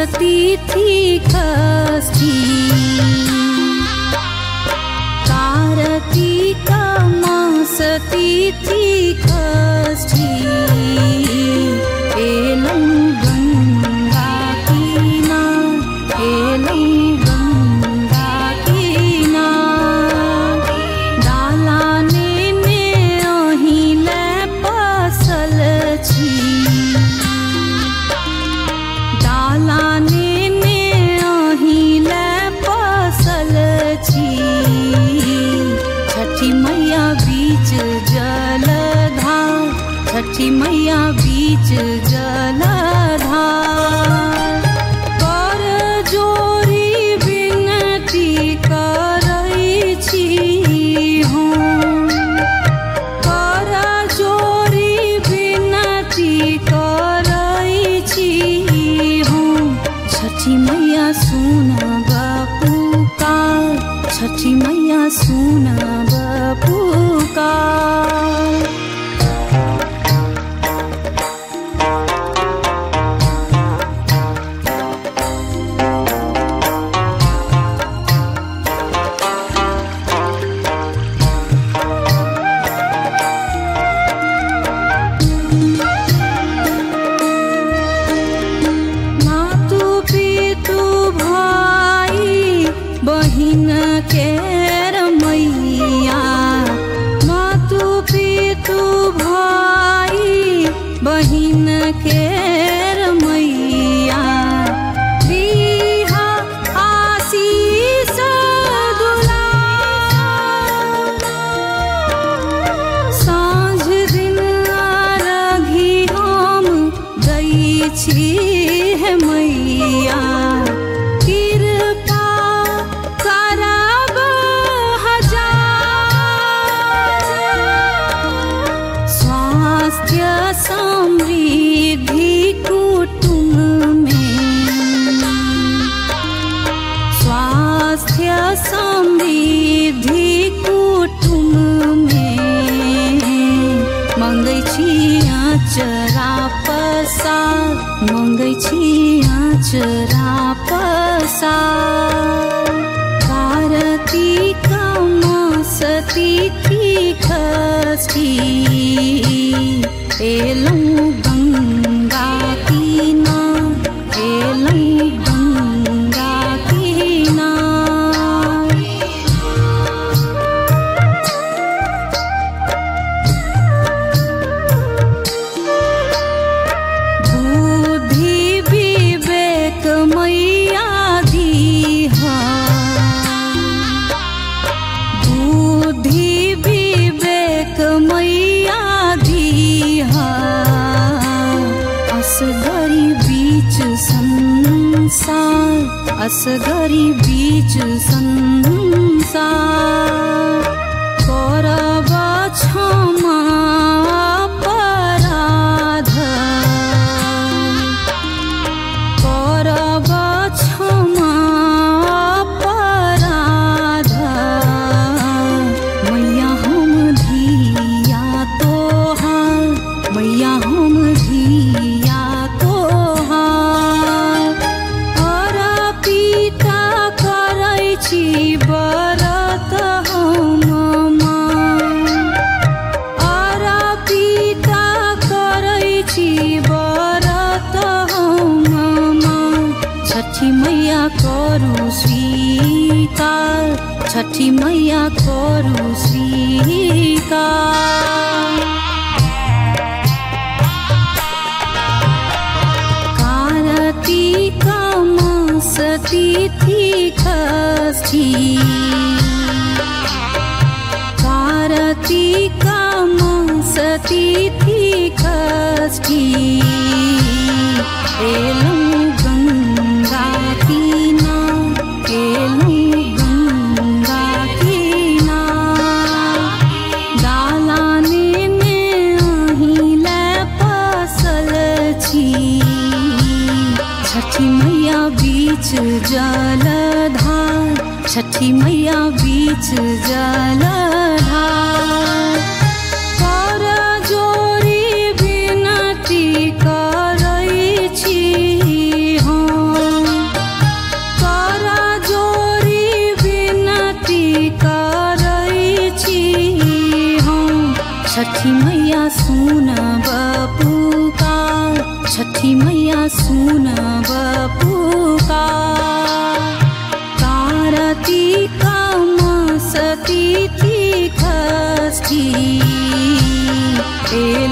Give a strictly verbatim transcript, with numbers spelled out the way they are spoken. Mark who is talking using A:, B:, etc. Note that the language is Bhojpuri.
A: तिथि षष्ठी कार्तिक मास तिथि षष्ठी एलं गंगा किनार एलं गंगा किनार डालाने में अहिले पसल छी डालाने में अहिले पसल छी छठी मैया बीच जलधार छठी मैया बीच जलधार कर जोरी विनती करै छी हम कर जोरी विनती करै छी हम छठी मैया सुनब पुकार छठी मैया सुनब पुकार मातु पितु भाई बहिन केर मैया मातु पितु भाई बहिन केर मैया दिहा आशीष दुलार साँझ दिन अर्घी हम दै छी हे मैया कृपा करब हजार स्वास्थ्य समृद्धि कुटुंब में स्वास्थ्य समृद्धि कुटुंब में मंगै छी आचरा पसार मंगै छी आचरा पसार कार्तिक मास तिथि षष्ठी एलं गंगा किनार एलं गंगा किनार बुद्धि विवेक मैया दीहा बुद्धि विवेक मैया दीहा असगरी बीच संसार असगरी बीच संसार करब क्षमा अपराध करब क्षमा अपराध मैया हम धिया तोहार मैया हम धिया तोहार अर्पिता करै छी व्रत हम अर्पिता करै छी व्रत हम छठी मैया करू स्वीकार छठी मैया करू स्वीकार कार्तिक मास तिथि षष्ठी कार्तिक मास तिथि षष्ठी एलं गंगा किनार एलं गंगा किनार डालाने में अहिले पसल छी छठी मैया बीच जलधार छठी मैया बीच जलधार कर जोरी विनती करै छी हम छठी मैया सुनब पुकार। कार्तिक मास तिथि षष्ठी